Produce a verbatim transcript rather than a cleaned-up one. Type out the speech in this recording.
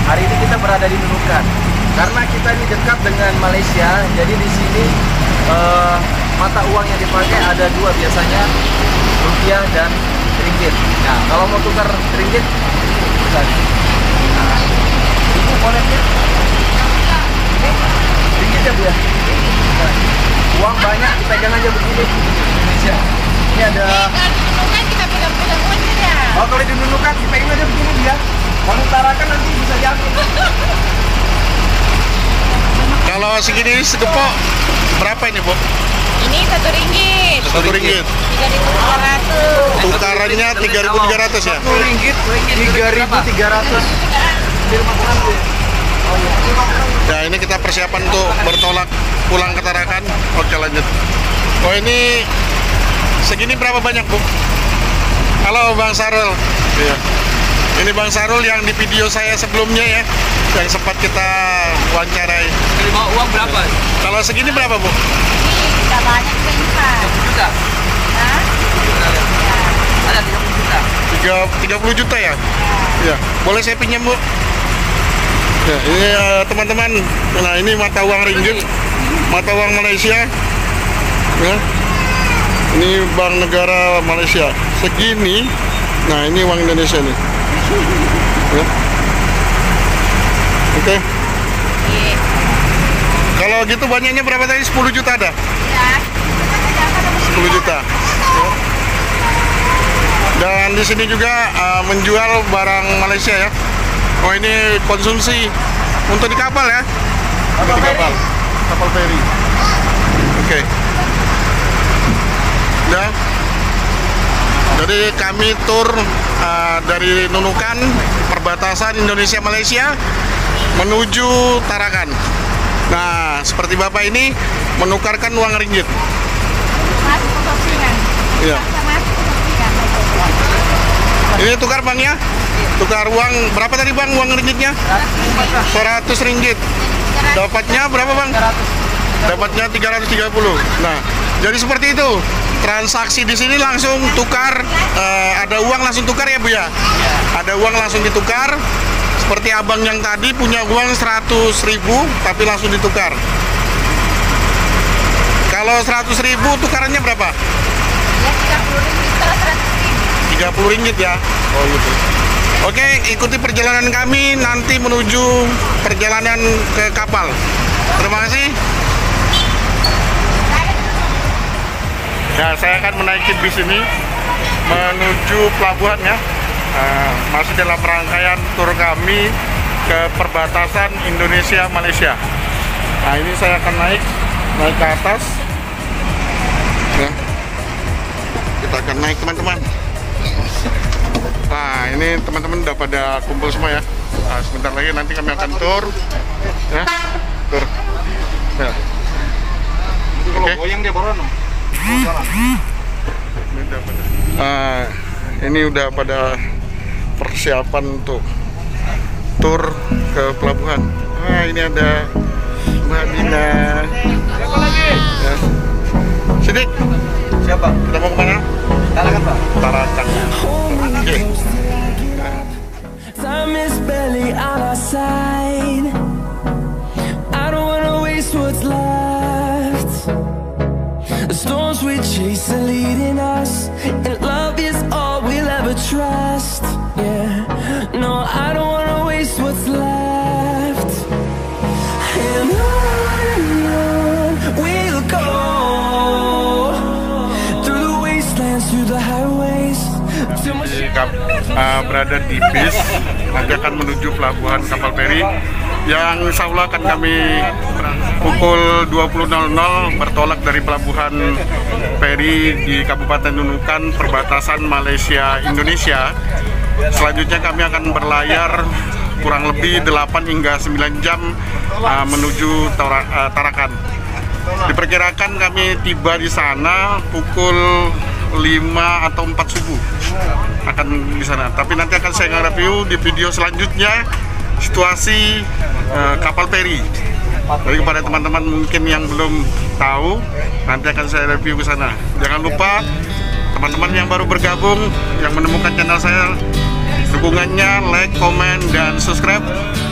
Hari ini kita berada di Nunukan. Karena kita ini dekat dengan Malaysia, jadi di sini uh, mata uang yang dipakai ada dua biasanya, rupiah dan ringgit. Nah, kalau mau tukar ringgit, bisa. Nah, itu bolehnya. Ringgit ya Bu ya. Nah, uang banyak dipegang aja begini Indonesia. Ini ada. Kan kita pegang-pegang aja. Oh, kalau di Nunukan dipegang aja begini dia. Kalau utarakan nanti bisa diambil. Kalau segini segepok berapa ini Bu? Ini satu ringgit. Satu ringgit. Tiga ribu tiga ratus. Tukarannya tiga ribu tiga ratus ya? Satu ringgit tiga ribu tiga ratus. Ya ini kita persiapan untuk bertolak pulang ke Tarakan. Oke lanjut. Oh ini segini berapa banyak Bu? Halo Bang Sarul. Iya. Ini Bang Sarul yang di video saya sebelumnya ya, yang sempat kita wawancarai. Jadi mau uang berapa? Kalau segini berapa Bu? Ini tidak banyak sebentar. tiga puluh juta. Hah? Ada tiga puluh juta. tiga puluh juta ya? Ya. Boleh saya pinjam Bu? Ya, ini uh, teman-teman. Nah, ini mata uang ringgit, mata uang Malaysia. Ya. Ini Bank Negara Malaysia. Segini. Nah, ini uang Indonesia nih. Ya. Oke. Okay. Iya. Kalau gitu banyaknya berapa tadi? sepuluh juta ada? Ya. sepuluh juta. Ya. Dan di sini juga uh, menjual barang Malaysia ya. Oh ini konsumsi untuk di kapal ya? Untuk di kapal, kapal feri. Oke. Okay. Dan jadi kami tur uh, dari Nunukan, perbatasan Indonesia Malaysia menuju Tarakan. Nah, seperti Bapak ini menukarkan uang ringgit. Masuk ke Topsingan. Iya. Masuk ke Topsingan. Ini tukar Bang ya? Tukar uang berapa tadi Bang uang ringgitnya? seratus ringgit. Dapatnya berapa Bang? Dapatnya tiga ratus tiga puluh. Nah, jadi seperti itu. Transaksi di sini langsung tukar, uh, ada uang langsung tukar ya Bu ya? Ada uang langsung ditukar. Seperti abang yang tadi punya uang seratus ribu tapi langsung ditukar. Kalau seratus ribu tukarannya berapa? Ya tiga puluh ringgit kalau seratus ribu. tiga puluh ringgit ya. Oh gitu. Oke, ikuti perjalanan kami nanti menuju perjalanan ke kapal. Terima kasih. Ya, saya akan menaiki bis ini menuju pelabuhan ya. Uh, masih dalam rangkaian tur kami ke perbatasan Indonesia Malaysia. Nah, ini saya akan naik naik ke atas. Ya. Kita akan naik teman-teman. Nah, ini teman-teman udah pada kumpul semua ya. Nah, sebentar lagi nanti kami akan tur, ya, tur. Ya. Oke. Goyang dia baru. Nah, ini udah pada persiapan untuk tur ke pelabuhan. Nah, ini ada Mbak Dina. Siapa lagi? Ya. Sidik. Siapa? Kita mau kemana? Tarakan Pak. Tarakan. Oke. Time is barely on our side. I don't wanna waste what's left. The storms we chase are leading us, and love is all we'll ever trust. Yeah, no, I don't wanna waste what's left. And on and on we'll go, through the wastelands, through the highways. Uh, berada di bis, nanti akan menuju pelabuhan kapal feri yang insya Allah akan kami pukul dua puluh nol nol bertolak dari pelabuhan feri di Kabupaten Nunukan, perbatasan Malaysia Indonesia. Selanjutnya kami akan berlayar kurang lebih delapan hingga sembilan jam uh, menuju Tara, uh, Tarakan. Diperkirakan kami tiba di sana pukul lima atau empat subuh akan di sana. Tapi nanti akan saya nge-review di video selanjutnya situasi uh, kapal feri. Jadi kepada teman-teman mungkin yang belum tahu, nanti akan saya review ke sana. Jangan lupa teman-teman yang baru bergabung, yang menemukan channel saya, dukungannya like, komen, dan subscribe.